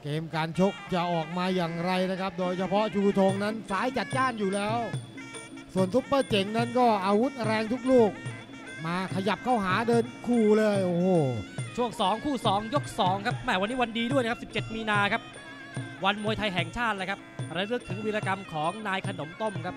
กมการชกจะออกมาอย่างไรนะครับโดยเฉพาะชูธงนั้นสายจัดจ้านอยู่แล้วส่วนซุปเปอร์เจ๋งนั้นก็อาวุธแรงทุกลูกมาขยับเข้าหาเดินคู่เลยโอ้โหช่วง2คู่2ยก2ครับแหมวันนี้วันดีด้วยนะครับ17มีนาครับวันมวยไทยแห่งชาติเลยครับระลึกถึงวีรกรรมของนายขนมต้มครับ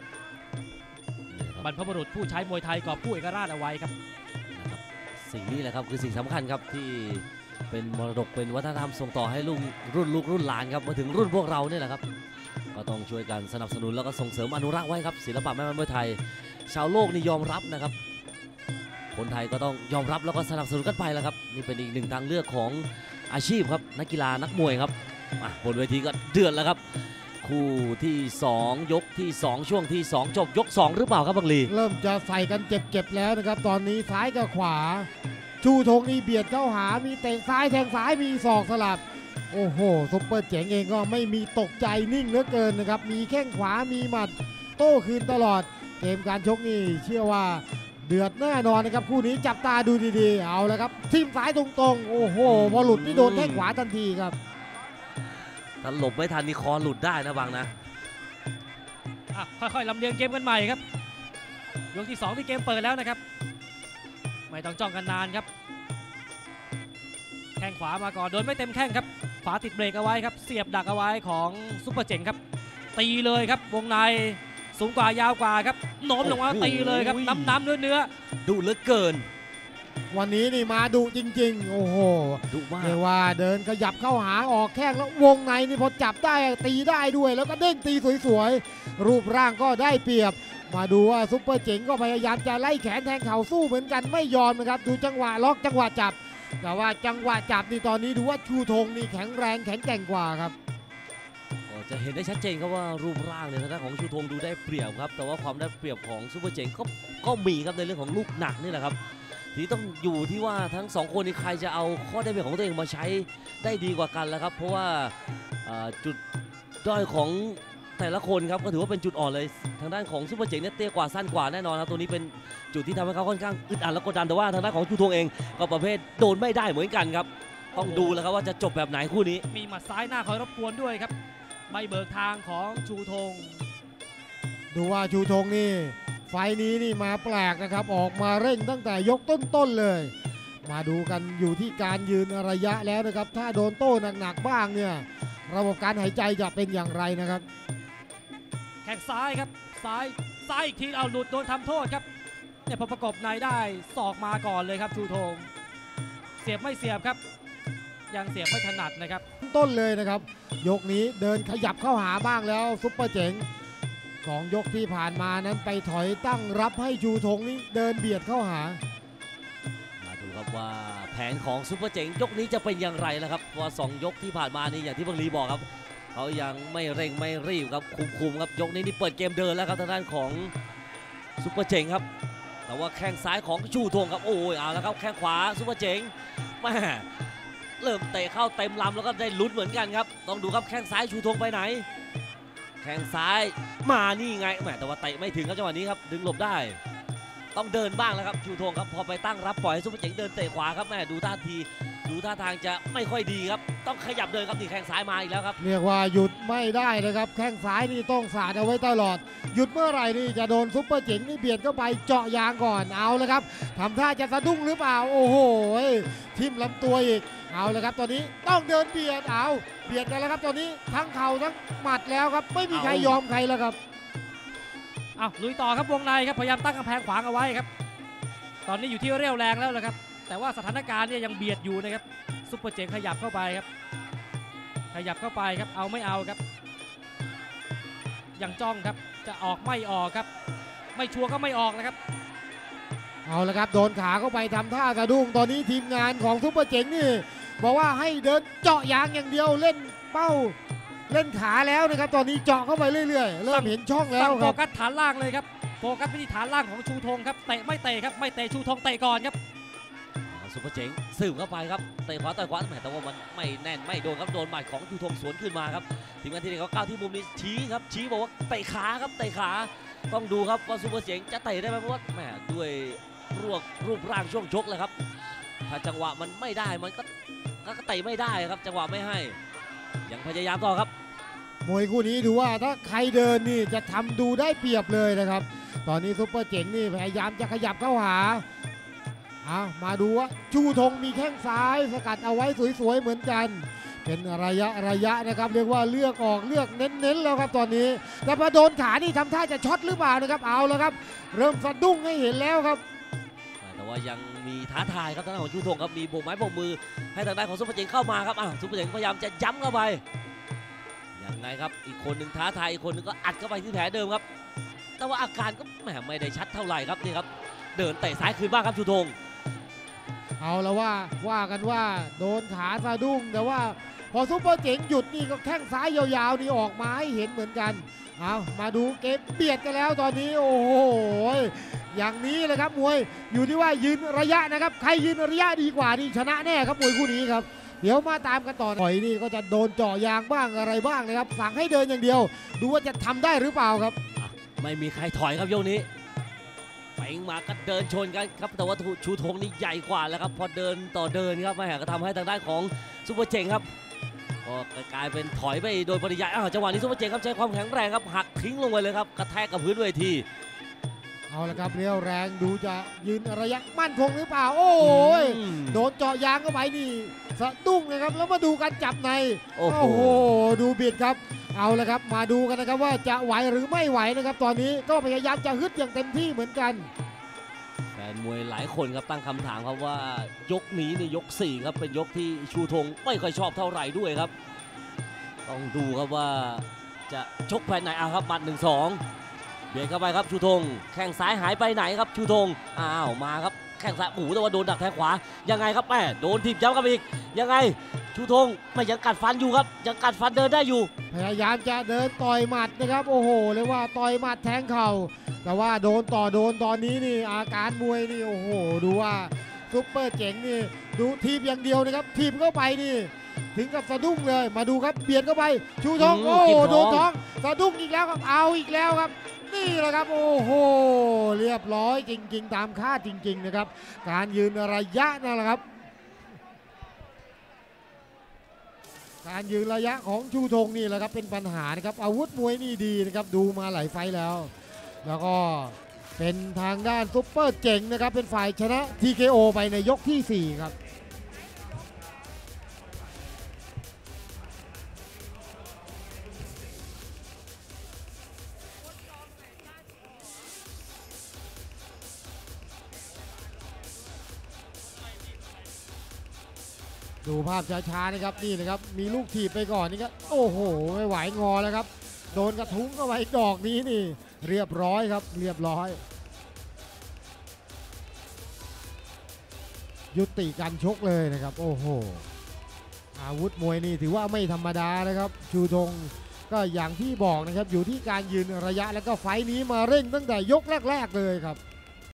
บรรพบุรุษผู้ใช้มวยไทยกอบกู้เอกราชเอาไว้ครับสิ่งนี้แหละครับคือสิ่งสำคัญครับที่เป็นมรดกเป็นวัฒนธรรมส่งต่อให้รุ่นลูกรุ่นหลานครับมาถึงรุ่นพวกเราเนี่ยแหละครับก็ต้องช่วยกันสนับสนุนแล้วก็ส่งเสริมอนุรักษ์ไว้ครับศิลปะแม่ไม้มวยไทยชาวโลกนี่ยอมรับนะครับคนไทยก็ต้องยอมรับแล้วก็สนับสนุนกันไปแล้วครับนี่เป็นอีกหนึ่งทางเลือกของอาชีพครับนักกีฬานักมวยครับบนเวทีก็เดือดแล้วครับคู่ที่2ยกที่2ช่วงที่2จบยก2หรือเปล่าครับบังลีเริ่มจะใส่กันเจ็บๆแล้วนะครับตอนนี้ซ้ายกับขวาชูธงนี่เบียดเข้าหามีเตะซ้ายแทงซ้ายมีศอกสลับโอ้โหซุปเปอร์เจ๋งเองก็ไม่มีตกใจนิ่งเหลือเกินนะครับมีแข้งขวามีหมัดโต้คืนตลอดเกมการชกนี่เชื่อว่าเดือดแน่นอนนะครับคู่นี้จับตาดูดีๆเอาแล้วครับทิ่มซ้ายตรงๆโอ้โหพอหลุดนี่โดนแข้งขวาทันทีครับถ้าหลบไม่ทันนี่คอหลุดได้นะบังนะค่อยๆลำเลียงเกมกันใหม่ครับยกที่2ที่เกมเปิดแล้วนะครับไม่ต้องจ้องกันนานครับแข้งขวามาก่อนโดนไม่เต็มแข้งครับขวาติดเบรกเอาไว้ครับเสียบดักเอาไว้ของซุปเปอร์เจ๋งครับตีเลยครับวงในสูงกว่ายาวกว่าครับโน้มลงมาตีเลยครับน้ำเนื้อดุเหลือเกินวันนี้นี่มาดุจริงๆโอ้โหดุมากเรียกว่าเดินขยับเข้าหาออกแข้งแล้ววงในนี่พอจับได้ตีได้ด้วยแล้วก็เด้งตีสวยๆรูปร่างก็ได้เปรียบมาดูว่าซุปเปอร์เจ๋งก็พยายามจะไล่แขนแทงเข่าสู้เหมือนกันไม่ยอมนะครับดูจังหวะล็อกจังหวะจับแต่ว่าจังหวะจับนี่ตอนนี้ดูว่าชูธงนี่แข็งแรงแข็งแกร่งกว่าครับจะเห็นได้ชัดเจนครับว่ารูปร่างเนี่ยทางด้านของชูธงดูได้เปรียบครับแต่ว่าความได้เปรียบของซุปเปอร์เจ๋งก็มีครับในเรื่องของลูกหนักนี่แหละครับที่ต้องอยู่ที่ว่าทั้ง2คนนี้ใครจะเอาข้อได้เปรียบของตัวเองมาใช้ได้ดีกว่ากันแล้วครับเพราะว่าจุดด้อยของแต่ละคนครับก็ถือว่าเป็นจุดอ่อนเลยทางด้านของซุปเปอร์เจ๋งเนี่ยเตี้ยกว่าสั้นกว่าแน่นอนครับตัวนี้เป็นจุดที่ทำให้เขาค่อนข้างอึดอัดและกดดันแต่ว่าทางด้านของชูธงเองก็ประเภทโดนไม่ได้เหมือนกันครับต้องดูแล้วครับว่าจะจบแบบไหนคู่นี้มีหมัดซ้ายหน้าคอยรบกวนด้วยครับใบเบิกทางของชูธงดูว่าชูธงนี่ไฟนี้นี่มาแปลกนะครับออกมาเร่งตั้งแต่ยกต้นๆเลยมาดูกันอยู่ที่การยืนระยะแล้วนะครับถ้าโดนโต้หนักๆบ้างเนี่ยระบบการหายใจจะเป็นอย่างไรนะครับแข้งซ้ายครับซ้ายอีกทีเอาหลุดโดนทำโทษครับเนี่ยพอประกบในได้ศอกมาก่อนเลยครับชูธงเสียบไม่เสียบครับยังเสียบไม่ถนัดนะครับต้นเลยนะครับยกนี้เดินขยับเข้าหาบ้างแล้วซุปเปอร์เจ๋ง2ยกที่ผ่านมานั้นไปถอยตั้งรับให้ชูธงนี้เดินเบียดเข้าหามาดูครับว่าแผนของซุปเปอร์เจ๋งยกนี้จะเป็นอย่างไรแล้วครับว่า2ยกที่ผ่านมานี่อย่างที่บังลีบอกครับเขายังไม่เร่งไม่รีบครับคุมครับยกนี้นี่เปิดเกมเดินแล้วครับทางด้านของซุปเปอร์เจ๋งครับแต่ว่าแข้งซ้ายของชูธงครับโอ้ยเอาแล้วครับแข้งขวาซุปเปอร์เจ๋งแม่เริ่มเตะเข้าเต็มลำแล้วก็ได้ลุ้นเหมือนกันครับต้องดูครับแข้งซ้ายชูธงไปไหนแข้งซ้ายมานี่ไงแหมแต่ว่าเตะไม่ถึงครับจังหวะนี้ครับดึงหลบได้ต้องเดินบ้างแล้วครับชูธงครับพอไปตั้งรับปล่อยให้ซุปเปอร์เจ๋งเดินเตะขวาครับแม่ดูท่าทางจะไม่ค่อยดีครับต้องขยับเดินครับนี่แข้งซ้ายมาอีกแล้วครับเรียกว่าหยุดไม่ได้นะครับแข้งซ้ายนี่ต้องสาดเอาไว้ตลอดหยุดเมื่อไหร่นี่จะโดนซุปเปอร์เจ๋งนี่เบียดเข้าไปเจาะยางก่อนเอาเลยครับทำท่าจะสะดุ้งหรือเปล่าโอ้โหทิ่มลำตัวอีกเอาเลยครับตอนนี้ต้องเดินเบียดเบียดกันแล้วครับตอนนี้ทั้งเข่าทั้งหมัดแล้วครับไม่มีใครยอมใครแล้วครับลุยต่อครับวงในครับพยายามตั้งกำแพงขวางเอาไว้ครับตอนนี้อยู่ที่เรี่ยวแรงแล้วนะครับแต่ว่าสถานการณ์เนี่ยยังเบียดอยู่นะครับซุปเปอร์เจ๋งขยับเข้าไปครับเอาไม่เอาครับยังจ้องครับจะออกไม่ออกครับไม่ชัวร์ก็ไม่ออกนะครับเอาละครับโดนขาเข้าไปทำท่าสะดุ้งตอนนี้ทีมงานของซุปเปอร์เจ๋งนี่บอกว่าให้เดินเจาะยางอย่างเดียวเล่นเป้าเล่นขาแล้วนะครับตอนนี้เจาะเข้าไปเรื่อยๆเริ่มเห็นช่องแล้วครับโฟกัสฐานล่างเลยครับโฟกัสไปที่ฐานล่างของชูธงครับเตะไม่เตะครับไม่เตะชูธงเตะก่อนครับซุปเปอร์เจ๋งสืบเข้าไปครับเตะขวาต่อยขวาแต่ว่ามันไม่แน่นไม่โดนครับโดนหมัดของชูธงสวนขึ้นมาครับทีมงานที่นี่เขาก้าวที่มุมนี้ชี้ครับชี้บอกว่าเตะขาครับเตะขาต้องดูครับว่าซุปเปอร์เจ๋งจะเตะได้ไหมเพราะว่าแหมด้วยรูปร่างช่วงชกเลยครับถ้าจังหวะมันไม่ได้มันก็เตะไม่ได้ครับจังหวะไม่ให้ยังพยายามต่อครับมวยคู่นี้ดูว่าถ้าใครเดินนี่จะทำดูได้เปรียบเลยนะครับ ตอนนี้ซุปเปอร์เจ๋งนี่พยายามจะขยับเข้าหามาดูว่าชูธงมีแข้งซ้ายสกัดเอาไว้สวยๆเหมือนกัน เป็นระยะนะครับเรียกว่าเลือกออกเลือกเน้นๆแล้วครับตอนนี้แต่พอโดนขานี่ทำท่าจะช็อตหรือเปล่านะครับเอาแล้วครับเริ่มสะดุ้งให้เห็นแล้วครับแต่ว่ายังมีท้าทายครับทางด้านของชูธงครับมีโบกไม้โบกมือให้ทางด้านของซุปเปอร์เจ๋งเข้ามาครับซุปเปอร์เจ๋งพยายามจะย้ำเข้าไปยังไงครับอีกคนหนึ่งท้าทายอีกคนหนึ่งก็อัดเข้าไปที่แผลเดิมครับแต่ว่าอาการก็ไม่ได้ชัดเท่าไหร่ครับนี่ครับเดินเตะซ้ายคืนบ้างครับชูธงเอาแล้วว่ากันว่าโดนขาสะดุ้งแต่ว่าพอซุปเปอร์เจ๋งหยุดนี่ก็แข้งซ้ายยาวๆนี่ออกมาให้เห็นเหมือนกันมาดูเกมเบียดกันแล้วตอนนี้โอ้โหอย่างนี้เลยครับมวยอยู่ที่ว่ายืนระยะนะครับใครยืนระยะดีกว่านี่ชนะแน่ครับมวยคู่นี้ครับเดี๋ยวมาตามกันต่อต่อยนี่ก็จะโดนเจาะยางบ้างอะไรบ้างนะครับสั่งให้เดินอย่างเดียวดูว่าจะทำได้หรือเปล่าครับไม่มีใครถอยครับยกนี้ไปมาก็เดินชนกันครับแต่ว่าชูธงนี่ใหญ่กว่าแล้วครับพอเดินต่อเดินครับก็ทำให้ทางด้านของซุปเปอร์เจ๋งครับก็กลายเป็นถอยไปโดยปริยายจังหวะนี้ซุปเปอร์เจ๋งครับใช้ความแข็งแรงครับหักทิ้งลงไปเลยครับกระแทกกับพื้นเวทีเอาละครับเรียวแรงดูจะยืนระยะมั่นคงหรือเปล่าโอ้ยโดนเจาะยางเข้าไปนี่สะดุ้งนะครับแล้วมาดูการจับในโอ้โหดูบิดครับเอาละครับมาดูกันนะครับว่าจะไหวหรือไม่ไหวนะครับตอนนี้ก็พยายามจะฮึดอย่างเต็มที่เหมือนกันแฟนมวยหลายคนครับตั้งคำถามครับว่ายกนี้ในยก4ครับเป็นยกที่ชูธงไม่ค่อยชอบเท่าไหร่ด้วยครับต้องดูครับว่าจะชกแผนไหนครับบัตร1-2เบียดเข้าไปครับชูธงแข้งซ้ายหายไปไหนครับชูธงมาครับแข้งซ้ายแต่ว่าโดนดักแทงขวายังไงครับโดนถีบย้ำกันอีกยังไงชูธงไม่ยังกัดฟันอยู่ครับยังกัดฟันเดินได้อยู่พยายามจะเดินต่อยหมัดนะครับโอ้โหเรียกว่าต่อยหมัดแทงเข่าแต่ว่าโดนตอนนี้นี่อาการมวยนี่โอ้โหดูว่าซุปเปอร์เจ๋งนี่ดูทีบอย่างเดียวนะครับทีบเข้าไปนี่ถึงกับสะดุ้งเลยมาดูครับเบียดเข้าไปชูธงโอ้โดนท้องสะดุ้งอีกแล้วครับเอาอีกแล้วครับนี่แหละครับโอ้โหเรียบร้อยจริงๆตามคาดจริงๆนะครับการยืนระยะนั่นแหละครับการยืนระยะของชูธงนี่แหละครับเป็นปัญหานะครับอาวุธมวยนี่ดีนะครับดูมาหลายไฟแล้วก็เป็นทางด้านซุปเปอร์เจ๋งนะครับเป็นฝ่ายชนะ TKO ไปในยกที่4ครับดูภาพช้าๆนะครับนี่นะครับมีลูกถีบไปก่อนนี่ก็โอ้โหไม่ไหวงอแล้วครับโดนกระทุ้งเข้าไปดอกนี้นี่เรียบร้อยครับเรียบร้อยยุติการชกเลยนะครับโอ้โหอาวุธมวยนี่ถือว่าไม่ธรรมดานะครับชูธงก็อย่างที่บอกนะครับอยู่ที่การยืนระยะแล้วก็ไฟนี้มาเร่งตั้งแต่ยกแรกๆเลยครับ